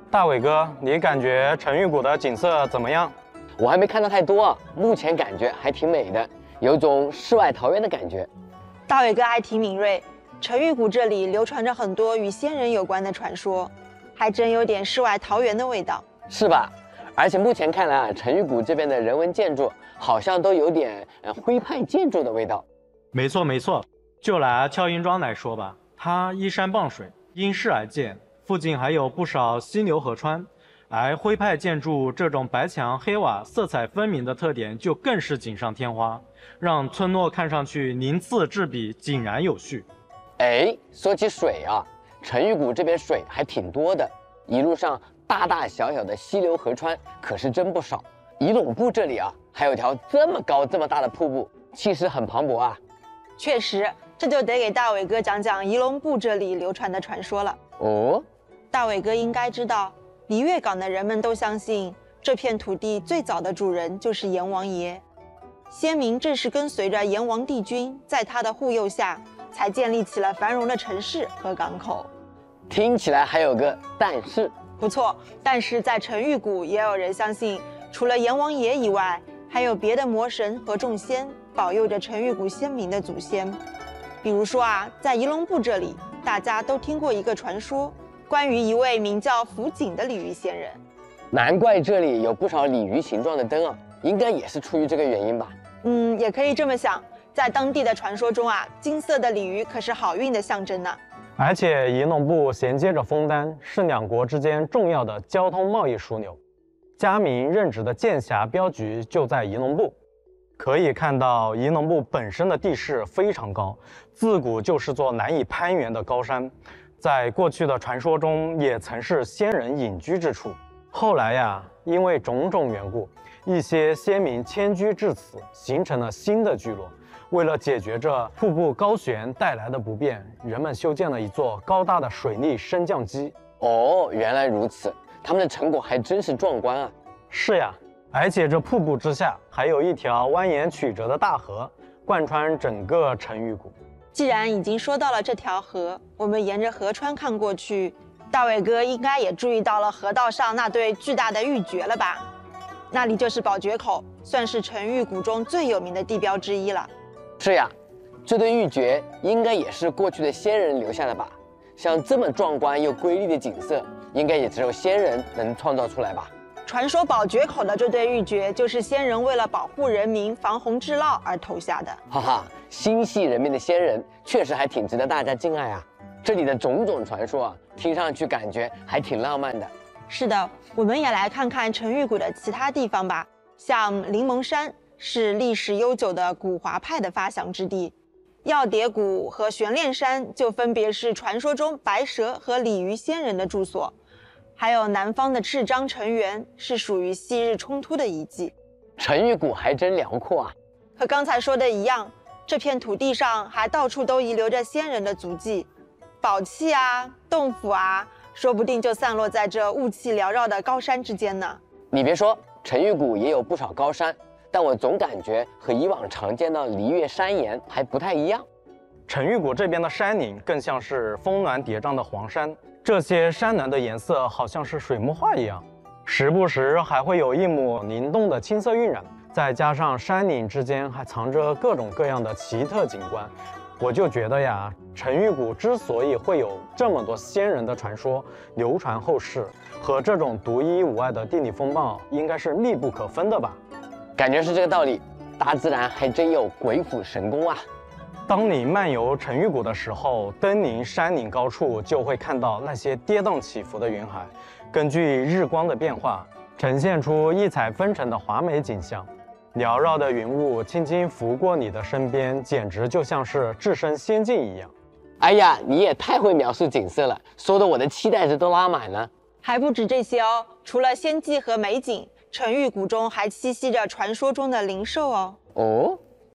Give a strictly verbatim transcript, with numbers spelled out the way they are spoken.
大伟哥，你感觉陈玉谷的景色怎么样？ 我还没看到太多，目前感觉还挺美的，有种世外桃源的感觉。 大伟哥还挺敏锐，陈玉谷这里流传着很多与仙人有关的传说，还真有点世外桃源的味道， 是吧？而且目前看来啊，陈玉谷这边的人文建筑好像都有点呃徽派建筑的味道。 没错没错，就拿俏英庄来说吧，它依山傍水，因势而建，附近还有不少溪流河川。而徽派建筑这种白墙黑瓦、色彩分明的特点就更是锦上添花，让村落看上去鳞次栉比、井然有序。 哎，说起水啊，陈玉谷这边水还挺多的，一路上大大小小的溪流河川可是真不少。仪陇部这里啊，还有条这么高这么大的瀑布，气势很磅礴啊。 确实，这就得给大伟哥讲讲仪陇部这里流传的传说了。 哦， 大伟哥应该知道，离月港的人们都相信这片土地最早的主人就是阎王爷，先民正是跟随着阎王帝君，在他的护佑下，才建立起了繁荣的城市和港口。 听起来还有个但是。 不错，但是在陈玉谷也有人相信，除了阎王爷以外，还有别的魔神和众仙保佑着陈玉谷先民的祖先。比如说啊，在仪陇部这里，大家都听过一个传说，关于一位名叫福景的鲤鱼仙人。 难怪这里有不少鲤鱼形状的灯啊，应该也是出于这个原因吧。 嗯，也可以这么想，在当地的传说中啊，金色的鲤鱼可是好运的象征呢。 而且仪陇部衔接着枫丹，是两国之间重要的交通贸易枢纽。嘉明任职的剑峡镖局就在仪陇部，可以看到仪陇部本身的地势非常高，自古就是座难以攀援的高山，在过去的传说中也曾是仙人隐居之处。后来呀，因为种种缘故，一些先民迁居至此，形成了新的聚落。为了解决这瀑布高悬带来的不便，人们修建了一座高大的水利升降机。 哦，原来如此，他们的成果还真是壮观啊！ 是呀，而且这瀑布之下还有一条蜿蜒曲折的大河，贯穿整个陈玉谷。 既然已经说到了这条河，我们沿着河川看过去，大伟哥应该也注意到了河道上那对巨大的玉珏了吧？那里就是宝觉口，算是陈玉谷中最有名的地标之一了。 是呀，这对玉珏应该也是过去的仙人留下的吧？像这么壮观又瑰丽的景色，应该也只有仙人能创造出来吧？ 传说宝觉口的这对玉珏，就是仙人为了保护人民、防洪治涝而投下的。 哈哈，心系人民的仙人，确实还挺值得大家敬爱啊！这里的种种传说啊，听上去感觉还挺浪漫的。 是的，我们也来看看陈玉谷的其他地方吧，像灵蒙山。是历史悠久的古华派的发祥之地，药蝶谷和悬链山就分别是传说中白蛇和鲤鱼仙人的住所，还有南方的赤章陈园是属于昔日冲突的遗迹。 陈玉谷还真辽阔啊！ 和刚才说的一样，这片土地上还到处都遗留着仙人的足迹，宝器啊、洞府啊，说不定就散落在这雾气缭绕的高山之间呢。 你别说，陈玉谷也有不少高山。但我总感觉和以往常见的璃月山岩还不太一样。 陈玉谷这边的山岭更像是峰峦叠嶂的黄山，这些山峦的颜色好像是水墨画一样，时不时还会有一抹灵动的青色晕染，再加上山岭之间还藏着各种各样的奇特景观，我就觉得呀，陈玉谷之所以会有这么多仙人的传说流传后世，和这种独一无二的地理风貌应该是密不可分的吧。 感觉是这个道理，大自然还真有鬼斧神工啊！ 当你漫游陈玉谷的时候，登临山岭高处，就会看到那些跌宕起伏的云海，根据日光的变化，呈现出异彩纷呈的华美景象。缭绕的云雾轻轻拂过你的身边，简直就像是置身仙境一样。 哎呀，你也太会描述景色了，说的我的期待值都拉满了。 还不止这些哦，除了仙迹和美景，陈玉谷中还栖息着传说中的灵兽哦。 哦，